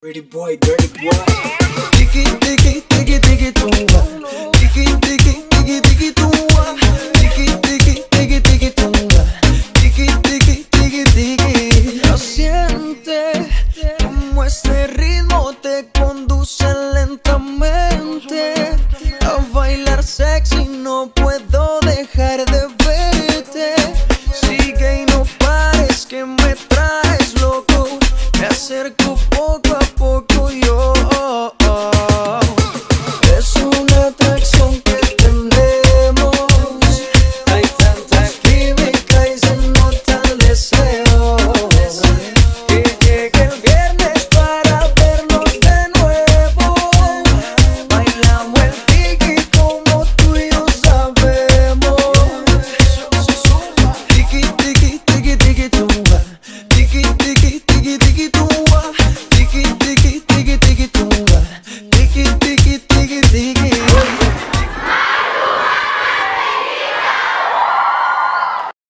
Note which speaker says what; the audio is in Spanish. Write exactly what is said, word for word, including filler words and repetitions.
Speaker 1: Dirty boy, dirty boy.
Speaker 2: Tiki tiki tiki tiki tumba. Tiki tiki tiki tiki tumba. Tiki tiki tiki tiki tumba. Tiki tiki tiki tiki. Lo siento.